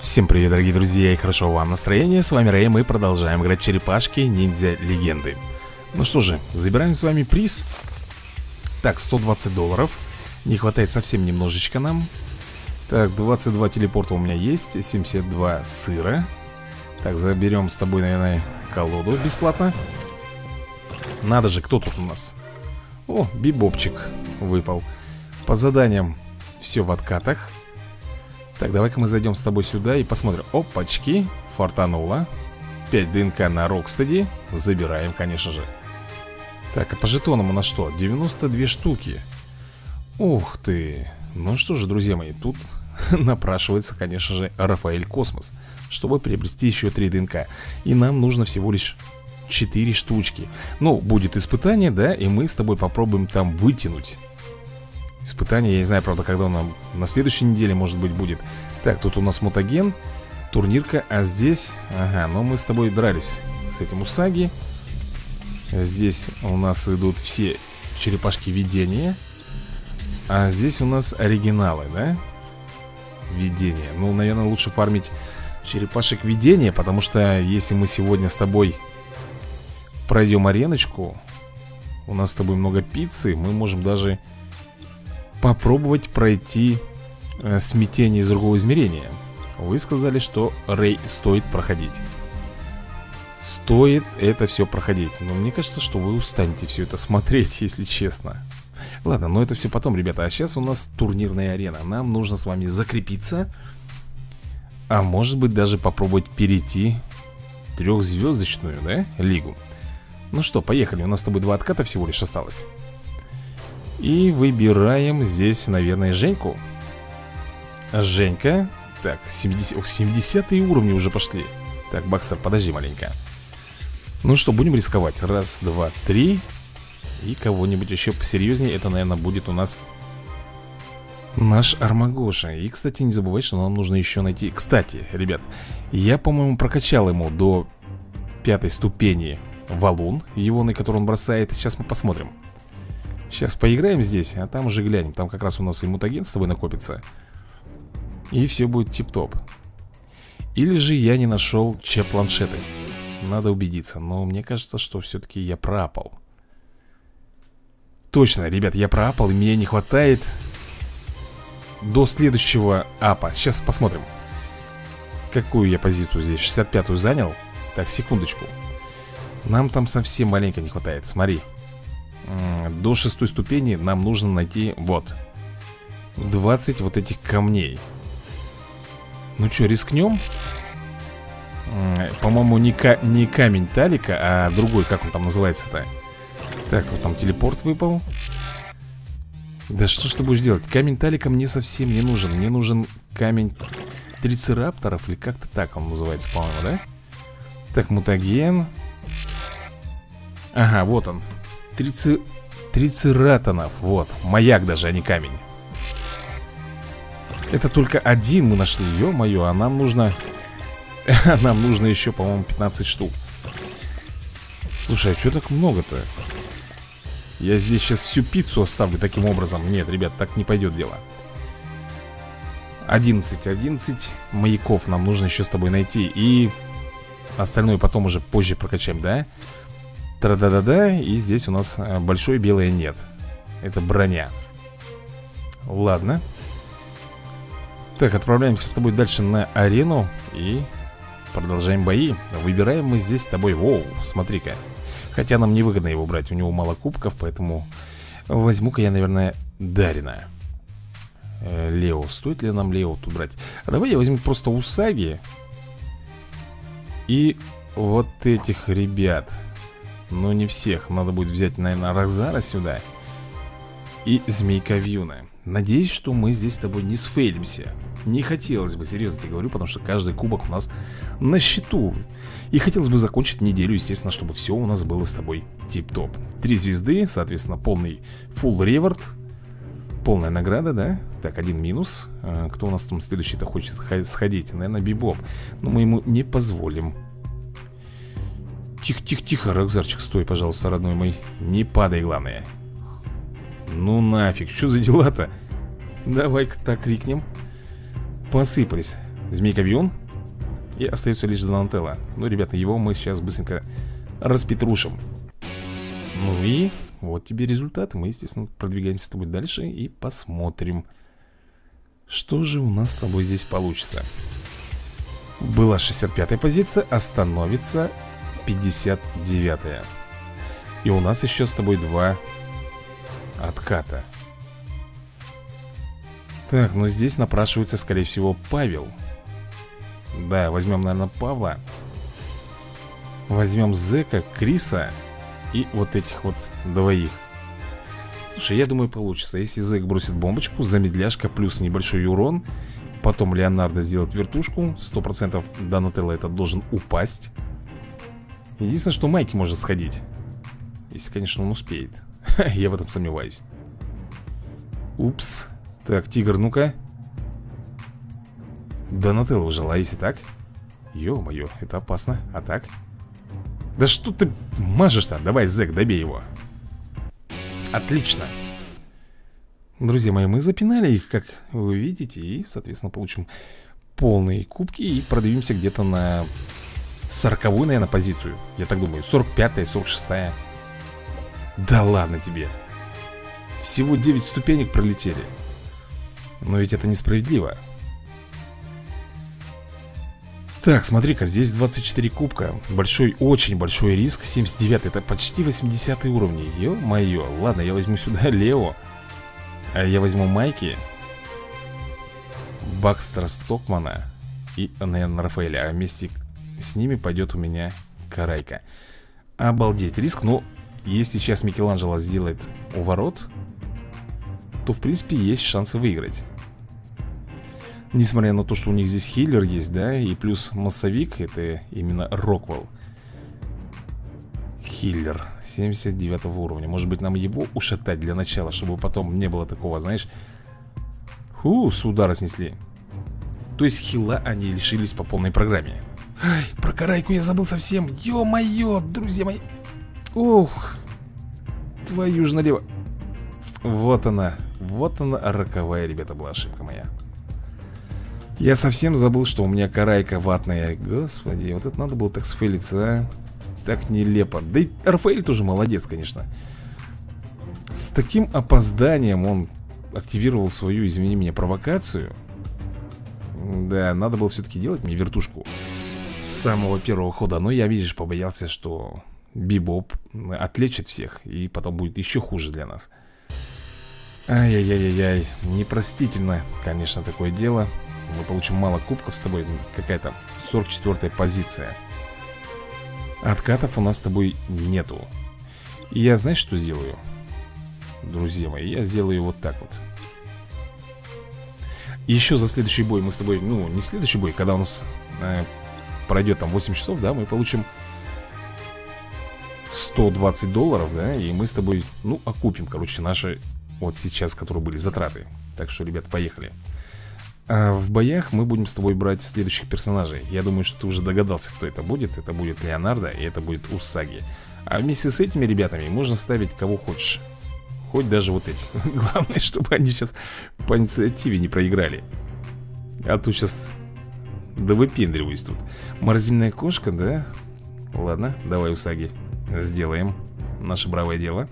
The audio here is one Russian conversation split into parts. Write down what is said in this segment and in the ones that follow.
Всем привет, дорогие друзья, и хорошо вам настроение. С вами Рэй, мы продолжаем играть в черепашки ниндзя легенды. Ну что же, забираем с вами приз. Так, $120. Не хватает совсем немножечко нам. Так, 22 телепорта у меня есть, 72 сыра. Так, заберем с тобой, наверное, колоду бесплатно. Надо же, кто тут у нас? О, бибопчик выпал. По заданиям все в откатах. Так, давай-ка мы зайдем с тобой сюда и посмотрим. Опачки, фартануло. 5 ДНК на Рокстеди. Забираем, конечно же. Так, а по жетонам у нас что? 92 штуки. Ух ты. Ну что же, друзья мои, тут напрашивается, конечно же, Рафаэль Космос, чтобы приобрести еще 3 ДНК. И нам нужно всего лишь 4 штучки. Ну, будет испытание, да, и мы с тобой попробуем там вытянуть испытание. Я не знаю, правда, когда он нам на следующей неделе, может быть, будет. Так, тут у нас мутаген, турнирка, а здесь... Ага, ну мы с тобой дрались с этим Усаги. Здесь у нас идут все черепашки видения. А здесь у нас оригиналы, да? Видения. Ну, наверное, лучше фармить черепашек видения, потому что если мы сегодня с тобой пройдем ареночку, у нас с тобой много пиццы, мы можем даже попробовать пройти смятение из другого измерения. Вы сказали, что Рэй стоит проходить. Стоит это все проходить. Но мне кажется, что вы устанете все это смотреть, если честно. Ладно, но это все потом, ребята. А сейчас у нас турнирная арена. Нам нужно с вами закрепиться. А может быть даже попробовать перейти трехзвездочную, да, лигу. Ну что, поехали. У нас с тобой 2 отката всего лишь осталось. И выбираем здесь, наверное, Женьку. Женька. Так, 70-е уровни уже пошли. Так, Бакстер, подожди маленько. Ну что, будем рисковать. 1, 2, 3. И кого-нибудь еще посерьезнее. Это, наверное, будет у нас наш Армагоша. И, кстати, не забывай, что нам нужно еще найти... Кстати, ребят, я, по-моему, прокачал ему до 5 ступени валун, его, на который он бросает. Сейчас мы посмотрим. Сейчас поиграем здесь, а там уже глянем. Там как раз у нас и мутаген с тобой накопится. И все будет тип-топ. Или же я не нашел чеп-планшеты. Надо убедиться. Но мне кажется, что все-таки я проапал. Точно, ребят, я проапал. И мне не хватает до следующего апа. Сейчас посмотрим. Какую я позицию здесь? 65-ю занял. Так, секундочку. Нам там совсем маленько не хватает. Смотри. До 6 ступени нам нужно найти вот 20 вот этих камней. Ну что, рискнем? По-моему, не камень Талика, а другой, как он там называется-то. Так, вот там телепорт выпал. Да что ж ты будешь делать? Камень Талика мне совсем не нужен. Мне нужен камень трицерапторов. Или как-то так он называется, по-моему, да? Так, мутаген. Ага, вот он. Трицератонов. Вот, маяк даже, а не камень. Это только один мы нашли, ё-моё. А нам нужно... Нам нужно еще, по-моему, 15 штук. Слушай, а что так много-то? Я здесь сейчас всю пиццу оставлю таким образом. Нет, ребят, так не пойдет дело. 11 маяков нам нужно еще с тобой найти. И остальное потом уже позже прокачаем, да? Тра-да-да-да. И здесь у нас большое белое нет. Это броня. Ладно. Так, отправляемся с тобой дальше на арену. И продолжаем бои. Выбираем мы здесь с тобой. Воу, смотри-ка. Хотя нам невыгодно его брать. У него мало кубков, поэтому возьму-ка я, наверное, Дарина. Лео. Стоит ли нам Лео тут брать? А давай я возьму просто Усаги. И вот этих ребят. Но не всех. Надо будет взять, наверное, Розара сюда. И Змейка Вьюна. Надеюсь, что мы здесь с тобой не сфейлимся. Не хотелось бы, серьезно тебе говорю, потому что каждый кубок у нас на счету. И хотелось бы закончить неделю, естественно, чтобы все у нас было с тобой тип-топ. 3 звезды, соответственно, полный full реворд. Полная награда, да? Так, 1 минус. Кто у нас там следующий-то хочет сходить? Наверное, Бибоп. Но мы ему не позволим. Тихо-тихо-тихо, Рокзарчик, стой, пожалуйста, родной мой. Не падай, главное. Ну нафиг, что за дела-то? Давай-ка так крикнем. Посыпались. Змейка-Вьюн. И остается лишь Донателло. Ну, ребята, его мы сейчас быстренько распетрушим. Ну и вот тебе результат. Мы, естественно, продвигаемся с тобой дальше и посмотрим, что же у нас с тобой здесь получится. Была 65-я позиция, а становится 59-я. И у нас еще с тобой 2 отката. Так, ну здесь напрашивается, скорее всего, Павел. Да, возьмем, наверное, Павла. Возьмем Зека, Криса и вот этих вот двоих. Слушай, я думаю, получится. Если Зек бросит бомбочку, замедляшка плюс небольшой урон, потом Леонардо сделает вертушку, 100% Донателло этот должен упасть. Единственное, что Майки может сходить, если, конечно, он успеет. Я в этом сомневаюсь. Упс. Так, Тигр, ну-ка. Донателло ужил, а если так? Ё-моё, это опасно. А так? Да что ты мажешь-то? Давай, Зек, добей его. Отлично. Друзья мои, мы запинали их, как вы видите. И, соответственно, получим полные кубки. И продвинемся где-то на 40-ю, наверное, позицию. Я так думаю, 45-я, 46-я. Да ладно тебе. Всего 9 ступенек пролетели. Но ведь это несправедливо. Так, смотри-ка, здесь 24 кубка. Большой, очень большой риск. 79, это почти 80 уровни. Ё-моё. Ладно, я возьму сюда Лео. А я возьму Майки, Бакстера Стокмана и, наверное, Рафаэля. А вместе с ними пойдет у меня Карайка. Обалдеть, риск. Но если сейчас Микеланджело сделает уворот, то, в принципе, есть шансы выиграть. Несмотря на то, что у них здесь хиллер есть, да, и плюс массовик, это именно Роквелл. Хиллер 79 уровня. Может быть, нам его ушатать для начала, чтобы потом не было такого, знаешь. С удара снесли. То есть хилла они лишились по полной программе. Ай, про Карайку я забыл совсем. Ё-моё, друзья мои. Ух, твою ж налево. Вот она, роковая, ребята, была ошибка моя. Я совсем забыл, что у меня Карайка ватная. Господи, вот это надо было так сфейлиться, а. Так нелепо. Да и Рафаэль тоже молодец, конечно. С таким опозданием он активировал свою, извини меня, провокацию. Да, надо было все-таки делать мне вертушку с самого первого хода. Но я, видишь, побоялся, что Бибоп отлечит всех, и потом будет еще хуже для нас. Ай-яй-яй-яй. Непростительно, конечно, такое дело. Мы получим мало кубков с тобой. Какая-то 44-я позиция. Откатов у нас с тобой нету. И я, знаешь, что сделаю? Друзья мои, я сделаю вот так вот. И еще за следующий бой мы с тобой, ну, не следующий бой, когда у нас пройдет там 8 часов, да, мы получим $120, да, и мы с тобой, ну, окупим, короче, наши вот сейчас, которые были затраты. Так что, ребят, поехали. А в боях мы будем с тобой брать следующих персонажей. Я думаю, что ты уже догадался, кто это будет. Это будет Леонардо и это будет Усаги. А вместе с этими ребятами можно ставить кого хочешь. Хоть даже вот этих. Главное, чтобы они сейчас по инициативе не проиграли. А то сейчас да выпендриваюсь тут. Морозильная кошка, да? Ладно, давай, Усаги, сделаем наше бравое дело.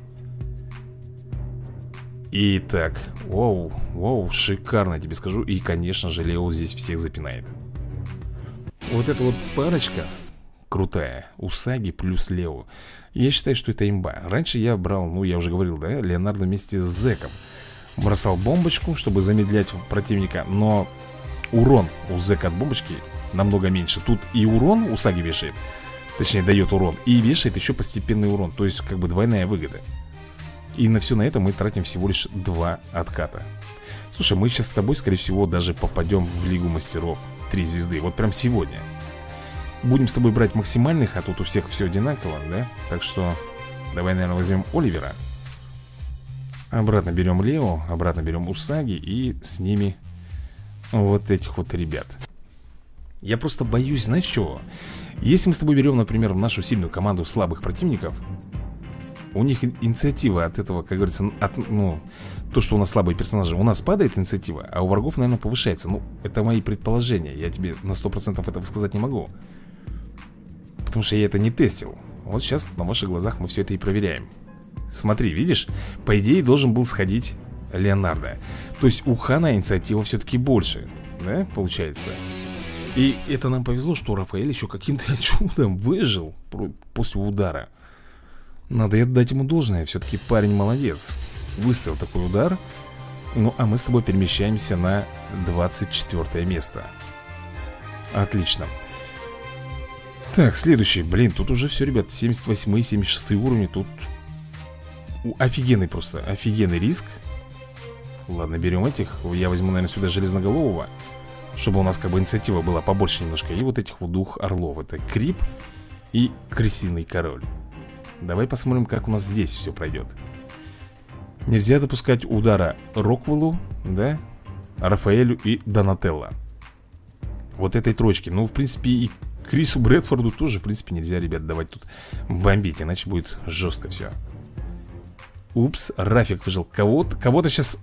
Итак, вау, шикарно, тебе скажу. И, конечно же, Лео здесь всех запинает. Вот эта вот парочка крутая. Усаги плюс Лео. Я считаю, что это имба. Раньше я брал, ну, я уже говорил, да, Леонардо вместе с Зеком. Бросал бомбочку, чтобы замедлять противника. Но урон у Зека от бомбочки намного меньше. Тут и урон Усаги вешает, точнее, дает урон, и вешает еще постепенный урон. То есть, как бы двойная выгода. И на все на это мы тратим всего лишь 2 отката. Слушай, мы сейчас с тобой, скорее всего, даже попадем в Лигу Мастеров 3 звезды. Вот прям сегодня. Будем с тобой брать максимальных, а тут у всех все одинаково, да? Так что давай, наверное, возьмем Оливера. Обратно берем Лео, обратно берем Усаги и с ними вот этих вот ребят. Я просто боюсь, знаешь чего? Если мы с тобой берем, например, нашу сильную команду слабых противников, У них инициатива от этого, как говорится, ну, то, что у нас слабые персонажи. У нас падает инициатива, а у врагов, наверное, повышается. Ну, это мои предположения. Я тебе на 100% этого сказать не могу. Потому что я это не тестил. Вот сейчас на ваших глазах мы все это и проверяем. Смотри, видишь? По идее должен был сходить Леонардо. То есть у Хана инициатива все-таки больше. Да, получается? И это нам повезло, что Рафаэль еще каким-то чудом выжил после удара. Надо отдать ему должное. Все-таки парень молодец. Выставил такой удар. Ну, а мы с тобой перемещаемся на 24 место. Отлично. Так, следующий. Блин, тут уже все, ребят. 78 и 76 уровни. Тут офигенный просто. Офигенный риск. Ладно, берем этих. Я возьму, наверное, сюда железноголового, чтобы у нас как бы инициатива была побольше немножко. И вот этих вот двух орлов. Это Крип и Крысиный Король. Давай посмотрим, как у нас здесь все пройдет. Нельзя допускать удара Роквеллу, да, Рафаэлю и Донателло. Вот этой троечки. Ну, в принципе, и Крису Брэдфорду тоже, в принципе, нельзя, ребят, давать тут бомбить. Иначе будет жестко все. Упс, Рафик выжил. Кого-то сейчас...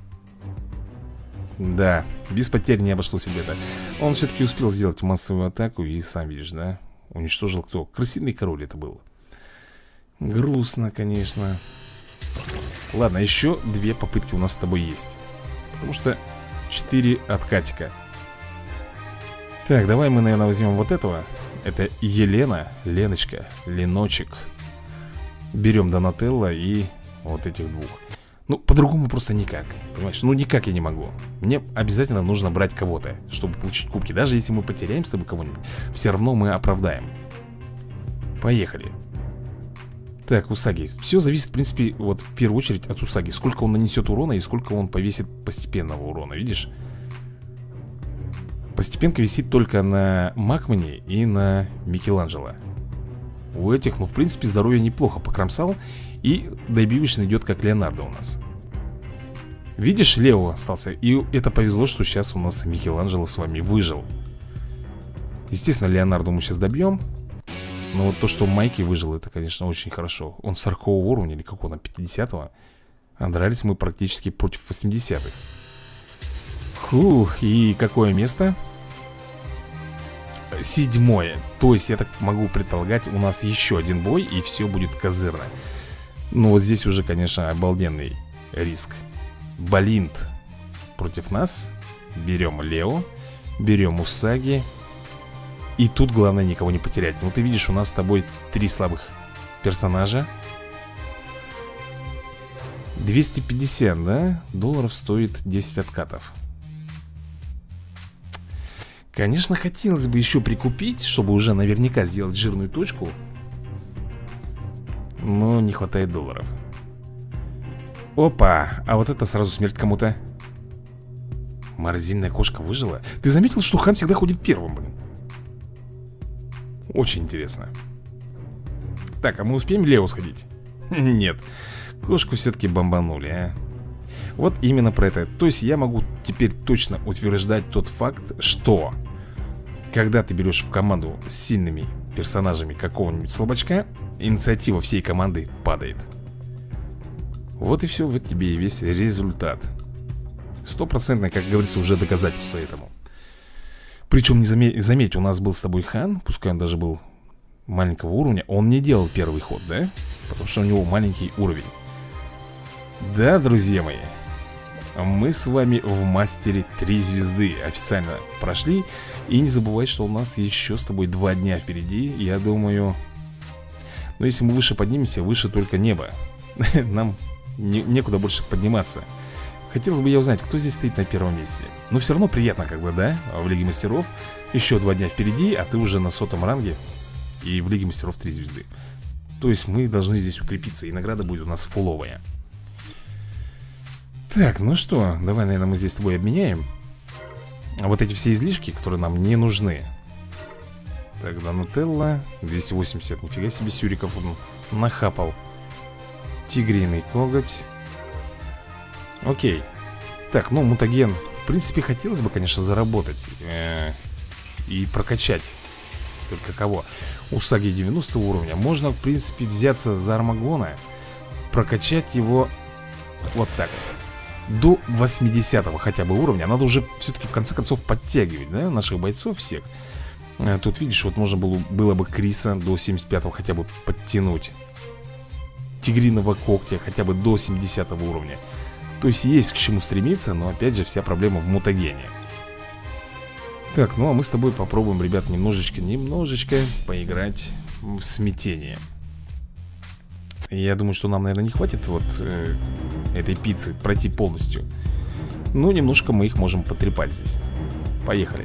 Да, без потерь не обошлось, ребята. Он все-таки успел сделать массовую атаку. И сам видишь, да, уничтожил кто? Крысиный Король это был. Грустно, конечно. Ладно, еще 2 попытки у нас с тобой есть. Потому что 4 откатика. Так, давай мы, наверное, возьмем вот этого. Это Елена, Леночка, Леночек. Берем Донателло и вот этих двух. Ну, по-другому просто никак, понимаешь? Ну, никак я не могу. Мне обязательно нужно брать кого-то, чтобы получить кубки. Даже если мы потеряем с тобой кого-нибудь, все равно мы оправдаем. Поехали. Так, Усаги. Все зависит, в принципе, вот в первую очередь от Усаги. Сколько он нанесет урона и сколько он повесит постепенного урона, видишь? Постепенка висит только на Макмане и на Микеланджело. У этих, ну, в принципе, здоровье неплохо покромсал. И добивочный идет как Леонардо у нас. Видишь, Лео остался. И это повезло, что сейчас у нас Микеланджело с вами выжил. Естественно, Леонардо мы сейчас добьем. Но вот то, что Майки выжил, это, конечно, очень хорошо. Он 40 уровня или какого, на 50-го. А дрались мы практически против 80-х. Фух, и какое место? 7-е. То есть, я так могу предполагать, у нас еще один бой, и все будет козырно. Ну, вот здесь уже, конечно, обалденный риск. Балинт против нас. Берем Лео, берем Усаги. И тут главное никого не потерять. Ну, ты видишь, у нас с тобой 3 слабых персонажа. 250, да? Долларов стоит 10 откатов. Конечно, хотелось бы еще прикупить, чтобы уже наверняка сделать жирную точку. Но не хватает долларов. Опа, а вот это сразу смерть кому-то. Морозильная кошка выжила. Ты заметил, что Хан всегда ходит первым, блин? Очень интересно. Так, а мы успеем Лео сходить? Нет, кошку все-таки бомбанули, а. Вот именно про это. То есть я могу теперь точно утверждать тот факт, что когда ты берешь в команду с сильными персонажами какого-нибудь слабачка, инициатива всей команды падает. Вот и все, вот тебе и весь результат. Стопроцентно, как говорится, уже доказательство этому. Причем, заметь, у нас был с тобой Хан, пускай он даже был маленького уровня, он не делал первый ход, да? Потому что у него маленький уровень. Да, друзья мои, мы с вами в мастере 3 звезды официально прошли. И не забывай, что у нас еще с тобой 2 дня впереди. Я думаю, ну если мы выше поднимемся, выше только небо. Нам некуда больше подниматься. Хотелось бы я узнать, кто здесь стоит на первом месте. Но все равно приятно, как бы, да? В Лиге Мастеров еще 2 дня впереди, а ты уже на 100-м ранге. И в Лиге Мастеров 3 звезды. То есть мы должны здесь укрепиться. И награда будет у нас фуловая. Так, ну что, давай, наверное, мы здесь с тобой обменяем. А вот эти все излишки, которые нам не нужны. Так, Донателло 280, нифига себе сюриков он нахапал. Тигриный коготь. Окей. Так, ну, мутаген. В принципе, хотелось бы, конечно, заработать и прокачать. Только кого? Усаги 90 уровня. Можно, в принципе, взяться за Армагона. прокачать его вот так вот до 80-го хотя бы уровня. Надо уже все-таки в конце концов подтягивать, да, наших бойцов всех. Тут видишь, вот можно было бы Криса до 75-го хотя бы подтянуть. Тигриного когтя хотя бы до 70-го уровня. То есть к чему стремиться, но опять же вся проблема в мутагене. Так, ну а мы с тобой попробуем, ребят, немножечко поиграть в смятение. Я думаю, что нам, наверное, не хватит вот этой пиццы пройти полностью. Но немножко мы их можем потрепать здесь. Поехали.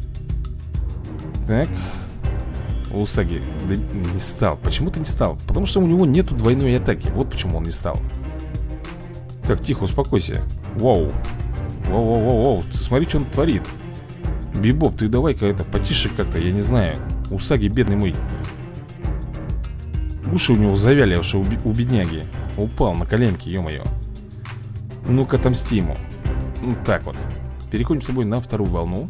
Так. Усаги не стал. Почему ты не стал? Потому что у него нету двойной атаки. Вот почему он не стал. Так, тихо, успокойся. Вау. Вау. Смотри, что он творит. Бибоп, ты давай-ка это потише как-то, я не знаю. Усаги, бедный мой. Уши у него завяли, уши у бедняги. Упал на коленки, ё-моё. Ну-ка, отомсти ему. Ну, так вот. Переходим с тобой на вторую волну.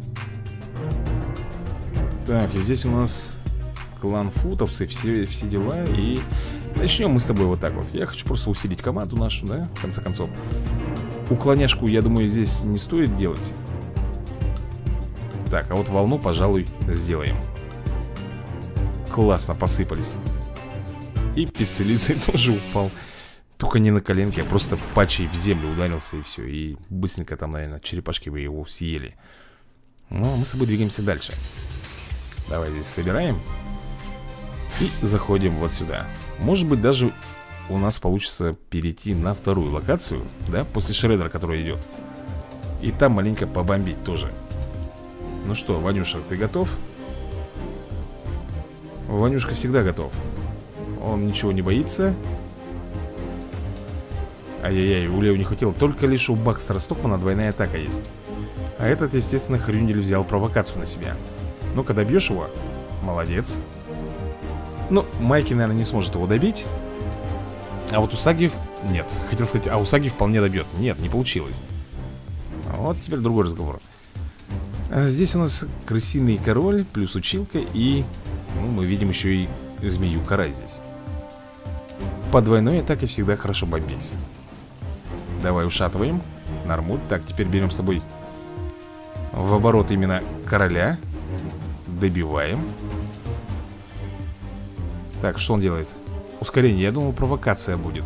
Так, и здесь у нас клан футовцы, все дела. И начнем мы с тобой вот так вот. Я хочу просто усилить команду нашу, да, в конце концов. Уклоняшку, я думаю, здесь не стоит делать. Так, а вот волну, пожалуй, сделаем. Классно, посыпались. И пиццелицей тоже упал. Только не на коленке, а просто патчей в землю ударился и все. И быстренько там, наверное, черепашки бы его съели. Ну, а мы с тобой двигаемся дальше. Давай здесь собираем. И заходим вот сюда. Может быть, даже у нас получится перейти на вторую локацию, да, после Шреддера, который идет. И там маленько побомбить тоже. Ну что, Ванюша, ты готов? Ванюшка всегда готов. Он ничего не боится. Ай-яй-яй, у Лео не хватило. Только лишь у Бакстера Стокмана двойная атака есть. А этот, естественно, Хрюндель взял провокацию на себя. Ну-ка, добьешь его? Молодец. Ну, Майки, наверное, не сможет его добить. А вот Усаги... Нет, хотел сказать, а Усаги вполне добьет. Нет, не получилось. Вот теперь другой разговор. А здесь у нас крысиный король, плюс училка. И, ну, мы видим еще и змею карай здесь. По двойной атаке всегда хорошо бомбить. Давай ушатываем. Нормуль. Так, теперь берем с тобой в оборот именно короля. Добиваем. Так, что он делает? Ускорение, я думал, провокация будет.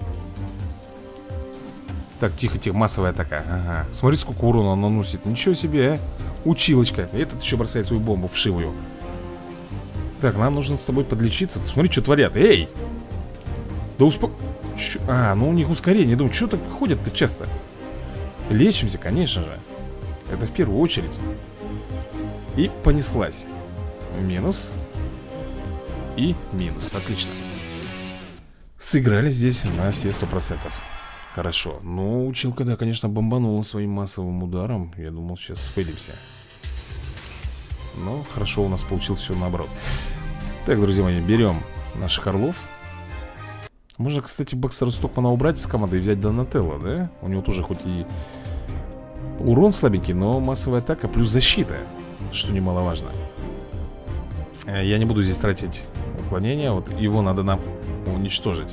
Так, тихо-тихо, массовая атака. Ага, смотри, сколько урона он наносит. Ничего себе, а? Училочка. Этот еще бросает свою бомбу вшивую. Так, нам нужно с тобой подлечиться. Смотри, что творят. Эй! Да А, ну у них ускорение. Я думаю, что так ходят-то часто? Лечимся, конечно же. Это в первую очередь. И понеслась. Минус. И минус, отлично. Сыграли здесь на все 100%. Хорошо, ну училка, да, конечно, бомбанула своим массовым ударом. Я думал, сейчас сфейлимся. Но хорошо, у нас получилось все наоборот. Так, друзья мои, берем наших орлов. Можно, кстати, Бакстера Стокмана убрать из команды и взять Донателло, да? У него тоже хоть и урон слабенький, но массовая атака плюс защита, что немаловажно. Я не буду здесь тратить уклонение. Вот его надо нам уничтожить.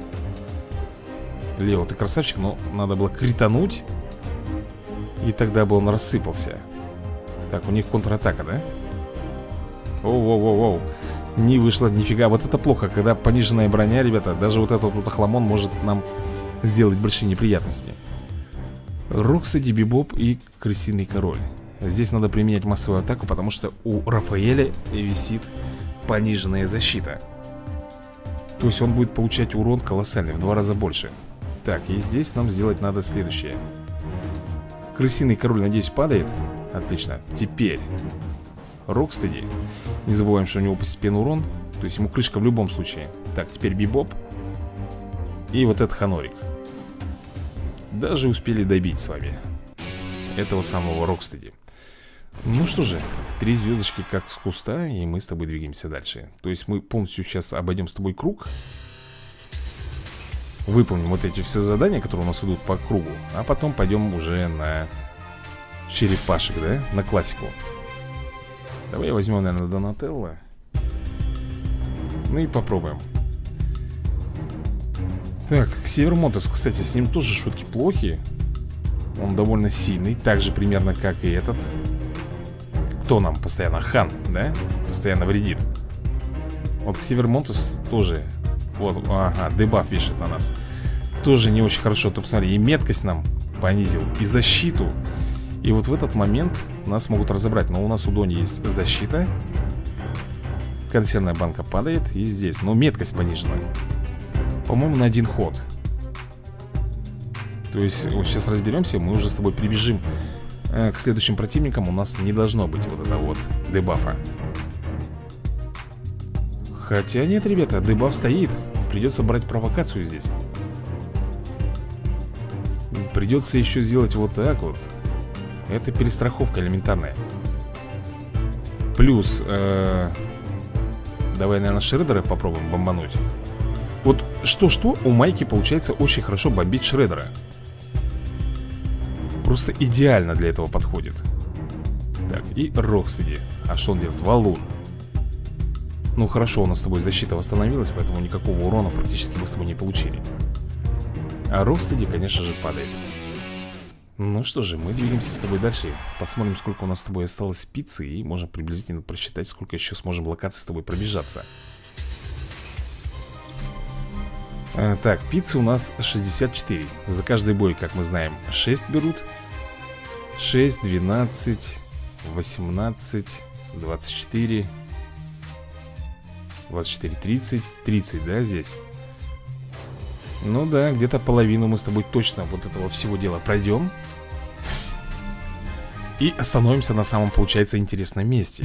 Лео, ты красавчик, но надо было критануть. И тогда бы он рассыпался. Так, у них контратака, да? Оу-оу-оу-оу. Не вышло, нифига. Вот это плохо, когда пониженная броня, ребята. Даже вот этот вот охламон может нам сделать большие неприятности. Рокстеди, Бибоп и Крысиный король. Здесь надо применять массовую атаку, потому что у Рафаэля висит пониженная защита. То есть он будет получать урон колоссальный, в 2 раза больше. Так, и здесь нам сделать надо следующее. Крысиный король, надеюсь, падает. Отлично, теперь Рокстеди. Не забываем, что у него постепенный урон. То есть ему крышка в любом случае. Так, теперь Бибоп. И вот этот Ханорик. Даже успели добить с вами этого самого Рокстеди. Ну что же, 3 звездочки как с куста. И мы с тобой двигаемся дальше. То есть мы полностью сейчас обойдем с тобой круг. Выполним вот эти все задания, которые у нас идут по кругу. А потом пойдем уже на черепашек, да? На классику. Давай возьмем, наверное, Донателло. Ну и попробуем. Так, Севермонтес, кстати, с ним тоже шутки плохи. Он довольно сильный, так же примерно как и этот. Кто нам постоянно? Хан, да? Постоянно вредит. Вот Севермонтес тоже. Вот, ага, дебаф вешает на нас. Тоже не очень хорошо. Ты посмотри, и меткость нам понизил, и защиту. И вот в этот момент нас могут разобрать. Но у нас у Дони есть защита. Консервная банка падает. И здесь, но меткость понижена. По-моему, на один ход. То есть, вот сейчас разберемся. Мы уже с тобой прибежим к следующим противникам. У нас не должно быть вот этого вот дебафа. Хотя нет, ребята, дебаф стоит. Придется брать провокацию здесь. Придется еще сделать вот так вот. Это перестраховка элементарная. Плюс давай, наверное, шреддера попробуем бомбануть. Вот что-что, у Майки получается очень хорошо бомбить шреддера. Просто идеально для этого подходит. Так, и Рокстеди. А что он делает? Валун. Ну хорошо, у нас с тобой защита восстановилась, поэтому никакого урона практически мы с тобой не получили. А Рокстеди, конечно же, падает. Ну что же, мы двигаемся с тобой дальше. Посмотрим, сколько у нас с тобой осталось спицы. И можем приблизительно просчитать, сколько еще сможем локаций с тобой пробежаться. Так, пиццы у нас 64. За каждый бой, как мы знаем, 6 берут. 6, 12, 18, 24, 24, 30, 30, да, здесь? Ну да, где-то половину мы с тобой точно вот этого всего дела пройдем. И остановимся на самом, получается, интересном месте.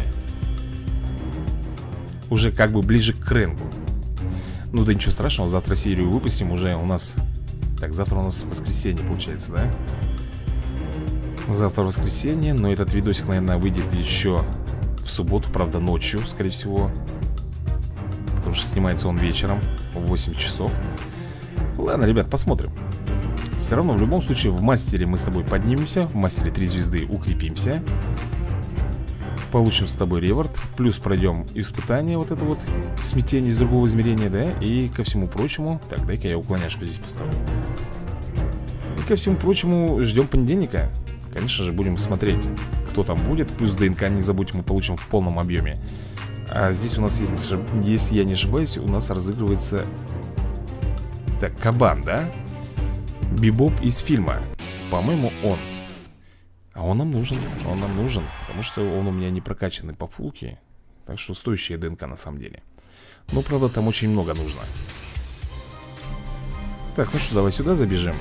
Уже как бы ближе к Крэнгу. Ну да ничего страшного, завтра серию выпустим уже у нас... Так, завтра у нас воскресенье получается, да? Завтра воскресенье, но этот видосик, наверное, выйдет еще в субботу, правда ночью, скорее всего. Потому что снимается он вечером в 8 часов. Ладно, ребят, посмотрим. Все равно, в любом случае, в мастере мы с тобой поднимемся. В мастере 3 звезды укрепимся. Получим с тобой реворд. Плюс пройдем испытание, вот это вот смятение из другого измерения, да. И ко всему прочему... Так, дай-ка я уклоняшку здесь поставлю. И ко всему прочему ждем понедельника. Конечно же, будем смотреть, кто там будет. Плюс ДНК, не забудьте, мы получим в полном объеме. А здесь у нас, если я не ошибаюсь, у нас разыгрывается... Так, кабан, да? Бибоп из фильма. По-моему, он. А он нам нужен. Он нам нужен, потому что он у меня не прокачанный по фулке. Так что стоящая ДНК на самом деле. Но, правда, там очень много нужно. Так, ну что, давай сюда забежим.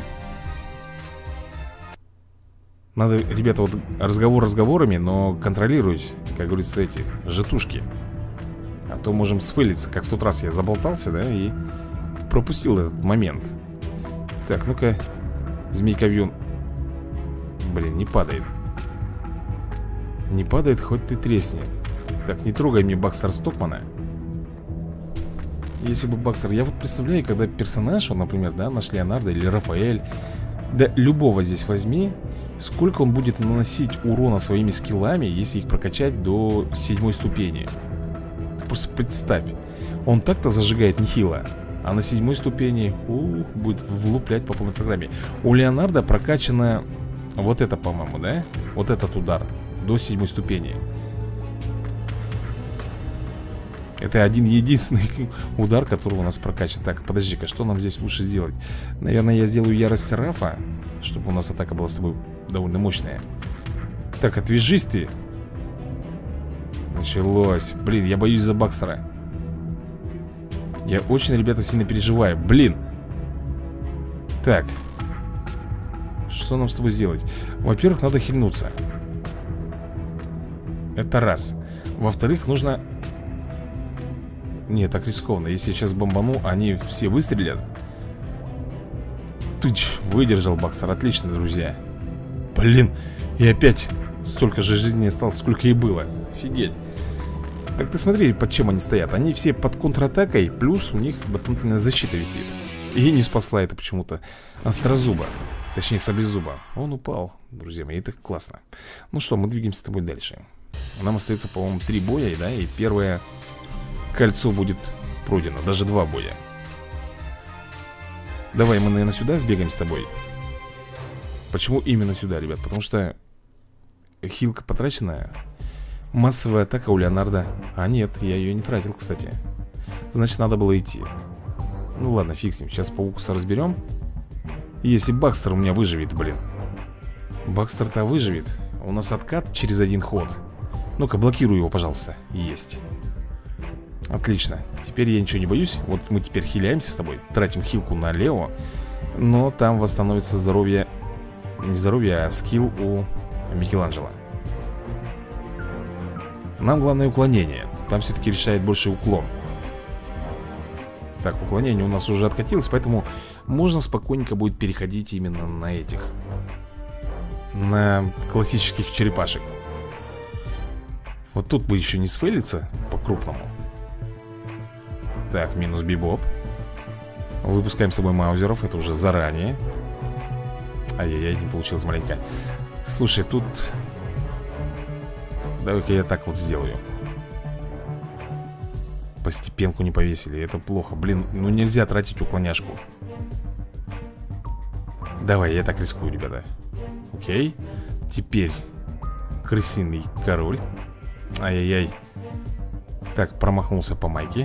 Надо, ребята, вот разговор разговорами, но контролировать, как говорится, эти жетушки. А то можем сфейлиться, как в тот раз я заболтался, да, и пропустил этот момент. Так, ну-ка, змейка-вьюн. Блин, не падает. Не падает, хоть ты тресни. Так, не трогай мне Бакстера Стокмана. Если бы Бакстер... Я вот представляю, когда персонаж, вот, например, да, наш Леонардо или Рафаэль, да любого здесь возьми, сколько он будет наносить урона своими скиллами, если их прокачать до 7 ступени. Ты просто представь. Он так-то зажигает нехило. А на 7 ступени будет влуплять по полной программе. У Леонардо прокачано вот это, по-моему, да? Вот этот удар до 7 ступени. Это один единственный удар, который у нас прокачан. Так, подожди-ка, что нам здесь лучше сделать? Наверное, я сделаю ярость Рафа, чтобы у нас атака была с тобой довольно мощная. Так, отвяжись ты. Началось. Блин, я боюсь за Бакстера. Я очень, ребята, сильно переживаю. Блин. Так. Что нам с тобой сделать? Во-первых, надо хильнуться. Это раз. Во-вторых, нужно... Не, так рискованно. Если я сейчас бомбану, они все выстрелят. Тыч, выдержал Бакстер. Отлично, друзья. Блин, и опять столько же жизни осталось, сколько и было. Офигеть. Так ты смотри, под чем они стоят. Они все под контратакой, плюс у них дополнительная защита висит. И не спасла это почему-то Острозуба. Точнее, Саблезуба. Он упал, друзья мои, это классно. Ну что, мы двигаемся с тобой дальше. Нам остается, по-моему, 3 боя, да, и первое кольцо будет пройдено, даже 2 боя. Давай мы, наверное, сюда сбегаем с тобой. Почему именно сюда, ребят? Потому что хилка потраченная. Массовая атака у Леонардо. А нет, я ее не тратил, кстати. Значит, надо было идти. Ну ладно, фиг с ним. Сейчас по укусу разберем. Если Бакстер у меня выживет, блин. Бакстер-то выживет. У нас откат через один ход. Ну-ка, блокируй его, пожалуйста. Есть. Отлично. Теперь я ничего не боюсь. Вот мы теперь хиляемся с тобой. Тратим хилку на Лео. Но там восстановится здоровье. Не здоровье, а скилл у Микеланджело. Нам главное уклонение. Там все-таки решает больше уклон. Так, уклонение у нас уже откатилось, поэтому можно спокойненько будет переходить именно на этих. На классических черепашек. Вот тут бы еще не сфейлиться по-крупному. Так, минус Бибоп. Выпускаем с собой маузеров, это уже заранее. Ай-яй-яй, не получилось маленько. Слушай, тут... Давай-ка я так вот сделаю. Постепенку не повесили, это плохо. Блин, ну нельзя тратить уклоняшку. Давай, я так рискую, ребята. Окей. Теперь крысиный король. Ай-яй-яй. Так, промахнулся по майке.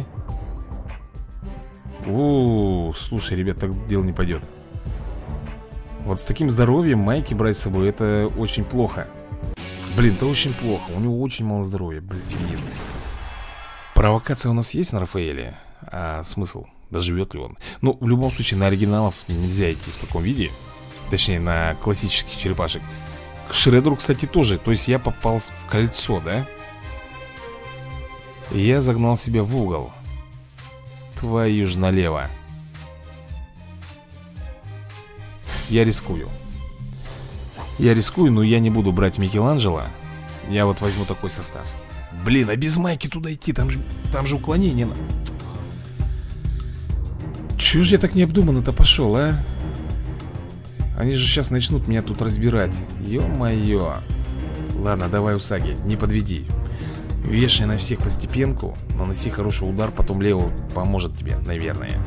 Слушай, ребят, так дело не пойдет. Вот с таким здоровьем майки брать с собой, это очень плохо. Блин, это очень плохо. У него очень мало здоровья, блин. Провокация у нас есть на Рафаэле. А смысл? Доживет ли он? Ну, в любом случае, на оригиналов нельзя идти в таком виде. Точнее, на классических черепашек. К Шреддеру, кстати, тоже. То есть я попал в кольцо, да? И я загнал себя в угол. Твою ж налево. Я рискую. Я рискую, но я не буду брать Микеланджело. Я вот возьму такой состав. Блин, а без майки туда идти? Там же уклонение. Чё ж я так необдуманно-то пошел, а? Они же сейчас начнут меня тут разбирать. Ё-моё. Ладно, давай, Усаги, не подведи. Вешай на всех постепенку. Наноси хороший удар, потом Лео поможет тебе, наверное.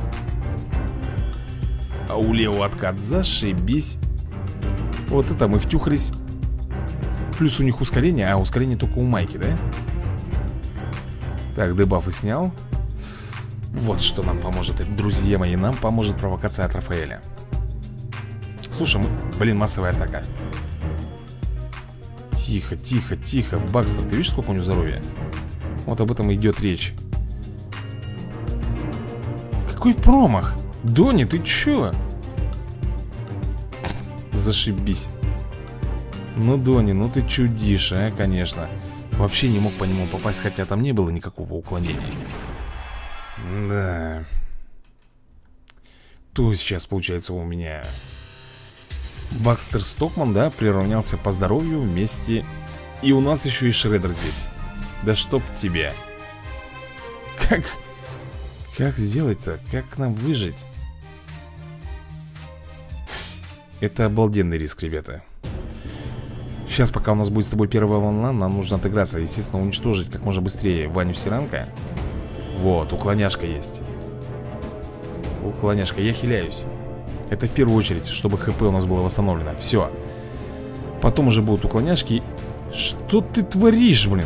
А у Лео откат, зашибись. Вот это мы втюхались. Плюс у них ускорение, а ускорение только у майки, да? Так, дебафы снял. Вот что нам поможет, друзья мои. Нам поможет провокация от Рафаэля. Слушай, блин, массовая атака. Тихо, тихо, тихо. Бакстер, ты видишь, сколько у него здоровья? Вот об этом и идет речь. Какой промах? Донни, ты чё? Зашибись. Ну, Донни, ну ты чудишь, а, конечно. Вообще не мог по нему попасть, хотя там не было никакого уклонения. Да. То сейчас, получается, у меня Бакстер Стокман, да, приравнялся по здоровью вместе. И у нас еще и Шреддер здесь. Да чтоб тебя. Как сделать-то? Как нам выжить? Это обалденный риск, ребята. Сейчас, пока у нас будет с тобой первая волна, нам нужно отыграться. Естественно, уничтожить как можно быстрее Ваню Сиранка. Вот, уклоняшка есть. Уклоняшка, я хиляюсь. Это в первую очередь, чтобы ХП у нас было восстановлено. Все. Потом уже будут уклоняшки. Что ты творишь, блин?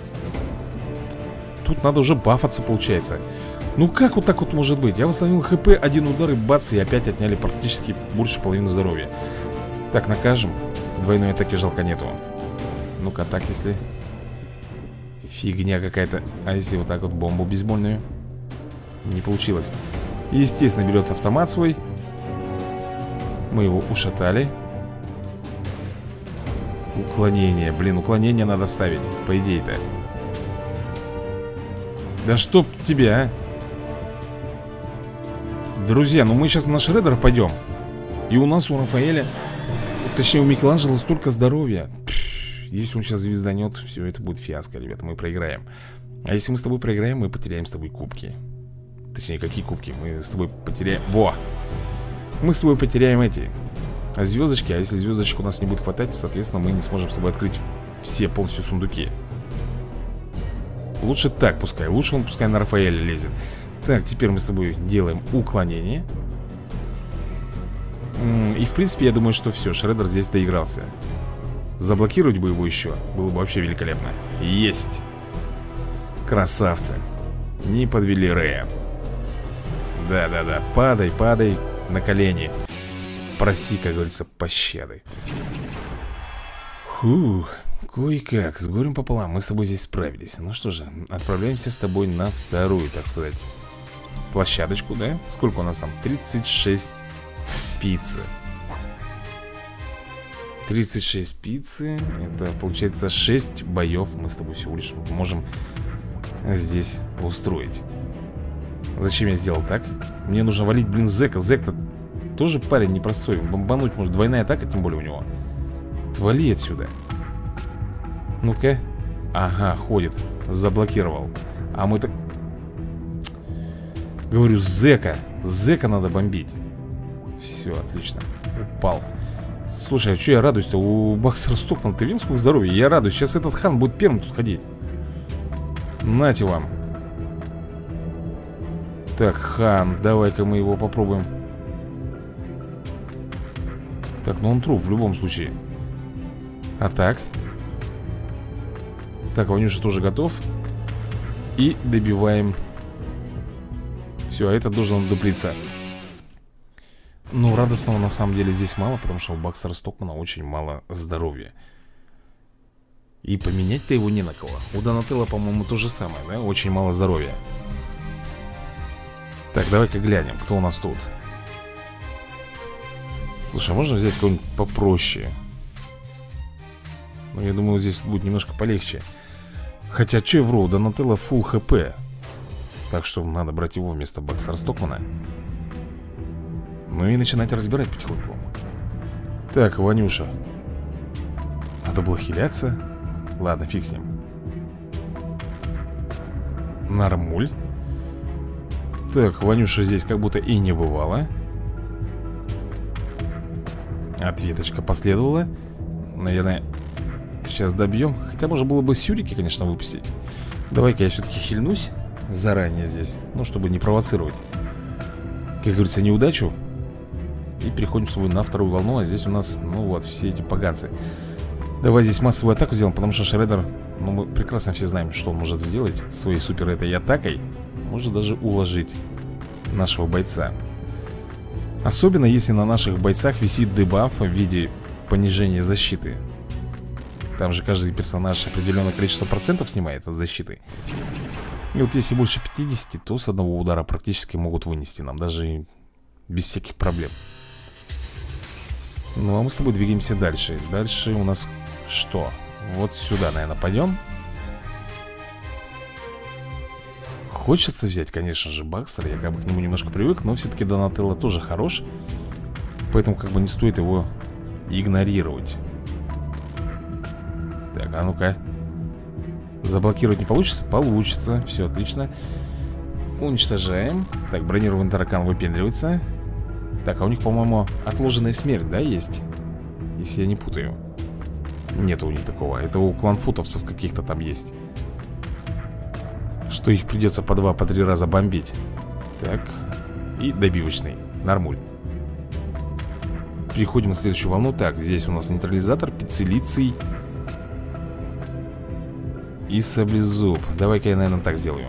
Тут надо уже бафаться, получается. Ну как вот так вот может быть? Я восстановил ХП, один удар и бац, и опять отняли практически больше половины здоровья. Так, накажем. Двойной атаки жалко нету. Ну-ка, так, если... Фигня какая-то. А если вот так вот бомбу бейсбольную? Не получилось. Естественно, берет автомат свой. Мы его ушатали. Уклонение. Блин, уклонение надо ставить. По идее-то. Да чтоб тебя, а. Друзья, ну мы сейчас на Шреддера пойдем. И у нас у Рафаэля, точнее у Микеланджело, столько здоровья. Если он сейчас звезданет, все это будет фиаско, ребята, мы проиграем. А если мы с тобой проиграем, мы потеряем с тобой кубки. Точнее, какие кубки? Мы с тобой потеряем... Во! Мы с тобой потеряем эти звездочки. А если звездочек у нас не будет хватать, соответственно, мы не сможем с тобой открыть все полностью сундуки. Лучше так пускай. Лучше он пускай на Рафаэля лезет. Так, теперь мы с тобой делаем уклонение. И в принципе я думаю, что все, Шреддер здесь доигрался. Заблокировать бы его еще было бы вообще великолепно. Есть. Красавцы. Не подвели Рэя. Да-да-да, падай, падай на колени. Проси, как говорится, пощады. Фух, кое-как, с горем пополам мы с тобой здесь справились. Ну что же, отправляемся с тобой на вторую, так сказать, площадочку, да? Сколько у нас там? 36 пиццы. 36 пиццы. Это получается 6 боев мы с тобой всего лишь можем здесь устроить. Зачем я сделал так? Мне нужно валить, блин, Зека. Зек-то тоже парень непростой. Бомбануть может. Двойная атака, тем более у него. Отвали отсюда. Ну-ка. Ага, ходит. Заблокировал. А мы так... Говорю, Зека. Зека надо бомбить. Все, отлично. Упал. Слушай, а что я радуюсь-то? У Бакстера Стокмана, ты видел, сколько здоровья? Я радуюсь. Сейчас этот хан будет первым тут ходить. Нате вам. Так, хан, давай-ка мы его попробуем. Так, ну он труп в любом случае. А так. Так, Ванюша тоже готов. И добиваем. Все, а этот должен дуплиться. Но радостного на самом деле здесь мало, потому что у Бакстера Стокмана очень мало здоровья. И поменять-то его не на кого. У Донателло, по-моему, то же самое, да? Очень мало здоровья. Так, давай-ка глянем, кто у нас тут. Слушай, а можно взять кого-нибудь попроще? Ну, я думаю, здесь будет немножко полегче. Хотя, че я вру, Донателло фулл хп. Так что надо брать его вместо Бакстера Стокмана. Ну и начинать разбирать потихоньку. Так, Ванюша. Надо было хиляться. Ладно, фиг с ним. Нормуль. Так, Ванюша здесь как будто и не бывало. Ответочка последовала. Наверное, сейчас добьем. Хотя можно было бы сюрики, конечно, выпустить. Давай-ка я все-таки хильнусь заранее здесь. Ну, чтобы не провоцировать, как говорится, неудачу. И переходим с тобой на вторую волну. А здесь у нас, ну вот, все эти поганцы. Давай здесь массовую атаку сделаем, потому что Шреддер, ну мы прекрасно все знаем, что он может сделать своей супер этой атакой. Может даже уложить нашего бойца. Особенно если на наших бойцах висит дебаф в виде понижения защиты. Там же каждый персонаж определенное количество процентов снимает от защиты. И вот если больше 50, то с одного удара практически могут вынести нам, даже без всяких проблем. Ну а мы с тобой двигаемся дальше. Дальше у нас что? Вот сюда, наверное, пойдем. Хочется взять, конечно же, Бакстера. Я как бы к нему немножко привык, но все-таки Донателло тоже хорош. Поэтому как бы не стоит его игнорировать. Так, а ну-ка. Заблокировать не получится? Получится, все отлично. Уничтожаем. Так, бронированный таракан выпендривается. Так, а у них, по-моему, отложенная смерть, да, есть? Если я не путаю. Нет у них такого. Это у кланфутовцев каких-то там есть. Что их придется по 2-3 раза бомбить. Так, и добивочный. Нормуль. Переходим на следующую волну. Так, здесь у нас нейтрализатор, пиццелиций и саблезуб. Давай-ка я, наверное, так сделаю.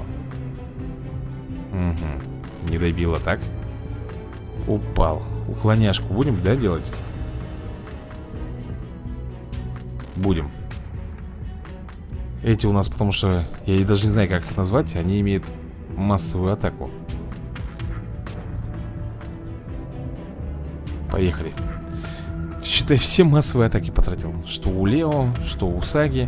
Угу. Не добило, так. Упал. Уклоняшку будем, да, делать? Будем. Эти у нас, потому что я и даже не знаю, как их назвать. Они имеют массовую атаку. Поехали. Считай, все массовые атаки потратил. Что у Лео, что у Саги.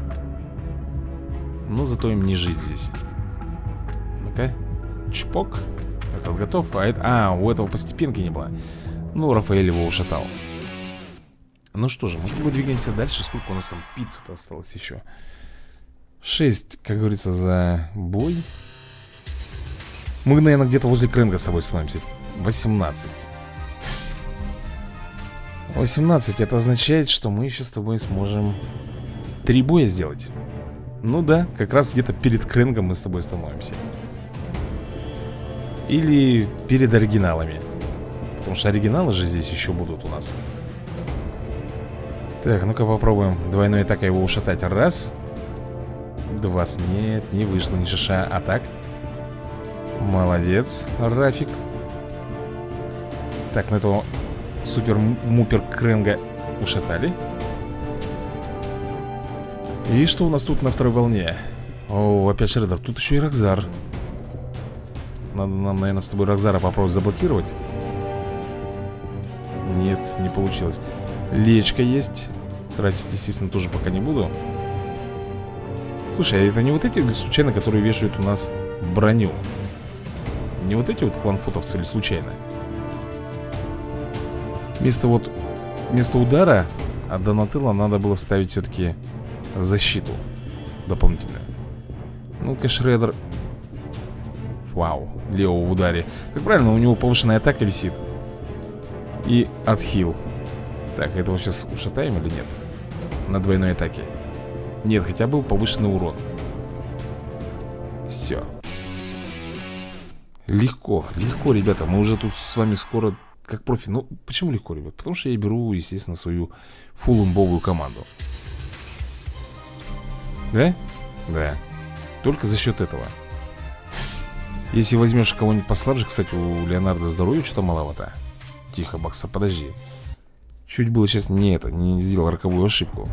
Но зато им не жить здесь. Ну-ка. Чпок. Этот готов. А у этого постепенки не было. Ну, Рафаэль его ушатал. Ну что же, мы с тобой двигаемся дальше. Сколько у нас там пиццы-то осталось еще? 6, как говорится, за бой. Мы, наверное, где-то возле Крэнга с тобой становимся. 18. 18, это означает, что мы еще с тобой сможем 3 боя сделать. Ну да, как раз где-то перед Крэнгом мы с тобой становимся. Или перед оригиналами. Потому что оригиналы же здесь еще будут у нас. Так, ну-ка попробуем двойной атакой его ушатать. Раз. Два. Нет, не вышло ни шиша. А так. Молодец, Рафик. Так, ну этого супер-мупер Кренга ушатали. И что у нас тут на второй волне? О, опять Шреддер. Тут еще и Рокзар. Надо нам, наверное, с тобой Рокзара попробовать заблокировать. Нет, не получилось. Лечка есть. Тратить, естественно, тоже пока не буду. Слушай, а это не вот эти случайно, которые вешают у нас броню? Не вот эти вот кланфутовцы или случайно? Вместо удара от Донателло надо было ставить все-таки защиту дополнительную. Ну-ка, Шреддер. Вау, Лео в ударе. Так правильно, у него повышенная атака висит. И отхил. Так, этого сейчас ушатаем или нет? На двойной атаке. Нет, хотя был повышенный урон. Все. Легко, легко, ребята. Мы уже тут с вами скоро как профи. Ну, почему легко, ребят? Потому что я беру, естественно, свою фулл-имбовую команду. Да? Да. Только за счет этого. Если возьмешь кого-нибудь послабже, кстати, у Леонардо здоровья что-то маловато. Тихо, Бакса, подожди. Чуть было сейчас не сделал роковую ошибку.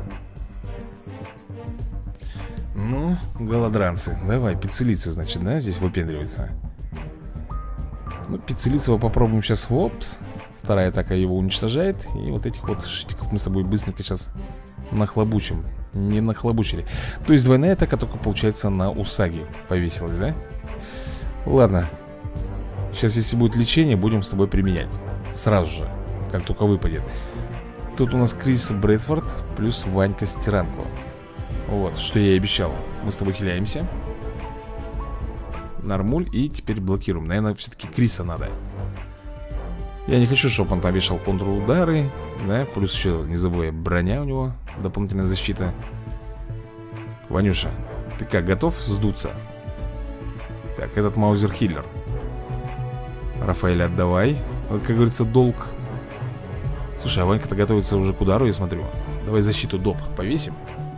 Ну, голодранцы. Давай, пиццелицы, значит, да, здесь выпендривается. Ну, пиццелицего попробуем сейчас. Опс. Вторая атака его уничтожает. И вот этих вот шитиков мы с тобой быстренько сейчас нахлобучим. Не нахлобучили. То есть двойная атака только получается на Усаги повесилась, да? Ладно. Сейчас, если будет лечение, будем с тобой применять. Сразу же, как только выпадет. Тут у нас Крис Брэдфорд плюс Ванька Стиранко. Вот, что я и обещал. Мы с тобой хиляемся. Нормуль. И теперь блокируем. Наверное, все-таки Криса надо. Я не хочу, чтобы он там вешал контрудары. Да, плюс еще, не забывай, броня у него. Дополнительная защита. Ванюша, ты как, готов сдуться? Так, этот Маузер хиллер. Рафаэль, отдавай. Вот, как говорится, долг. Слушай, а Ванька-то готовится уже к удару, я смотрю. Давай защиту доп повесим.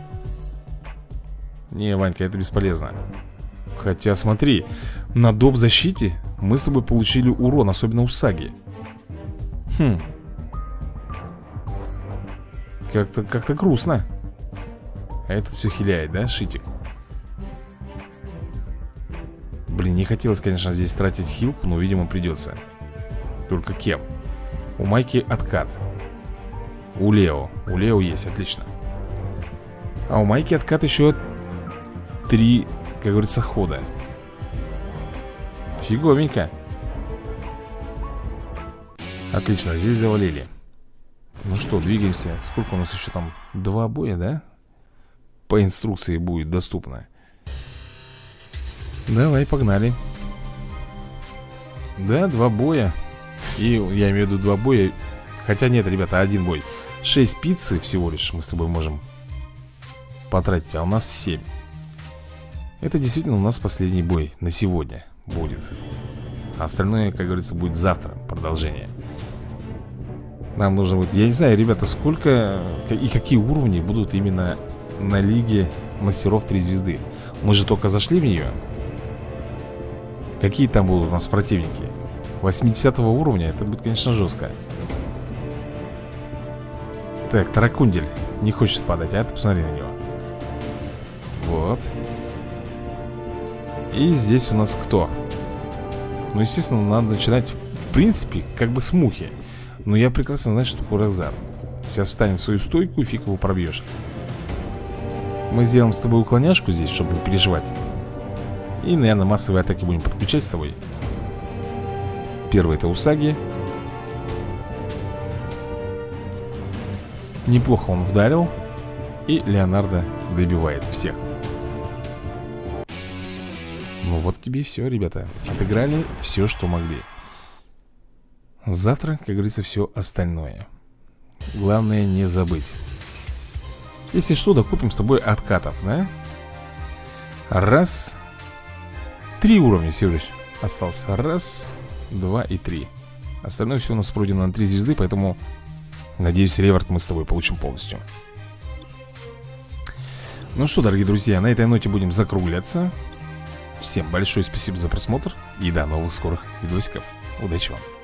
Не, Ванька, это бесполезно. Хотя, смотри, на доп защите мы с тобой получили урон, особенно у Саги. Как-то грустно. А этот все хиляет, да, Шитик? Блин, не хотелось, конечно, здесь тратить хилку, но, видимо, придется. Только кем? У Майки откат. У Лео есть, отлично. А у Майки откат еще 3, как говорится, хода. Фиговенько. Отлично, здесь завалили. Ну что, двигаемся. Сколько у нас еще там? 2 боя, да? По инструкции будет доступно. Давай, погнали. Да, 2 боя. И я имею в виду 2 боя. Хотя нет, ребята, 1 бой. 6 пиццы всего лишь мы с тобой можем потратить, а у нас 7. Это действительно у нас последний бой на сегодня будет. А остальное, как говорится, будет завтра. Продолжение. Нам нужно будет, я не знаю, ребята, сколько и какие уровни будут именно на Лиге Мастеров 3 звезды. Мы же только зашли в нее. Какие там будут у нас противники? 80 уровня, это будет, конечно, жестко. Так, Таракундель не хочет падать, а ты посмотри на него. Вот. И здесь у нас кто? Ну, естественно, надо начинать, в принципе, как бы с мухи. Но я прекрасно знаю, что такое Рокзар. Сейчас встанет в свою стойку и фиг его пробьешь. Мы сделаем с тобой уклоняшку здесь, чтобы не переживать. И, наверное, массовые атаки будем подключать с тобой. Первый это Усаги. Неплохо он вдарил. И Леонардо добивает всех. Ну вот тебе и все, ребята. Отыграли все, что могли. Завтра, как говорится, все остальное. Главное не забыть. Если что, докупим с тобой откатов, да? Раз. 3 уровня всего лишь остался. Раз, 2 и 3. Остальное все у нас пройдено на 3 звезды, поэтому, надеюсь, реворд мы с тобой получим полностью. Ну что, дорогие друзья, на этой ноте будем закругляться. Всем большое спасибо за просмотр и до новых скорых видосиков. Удачи вам!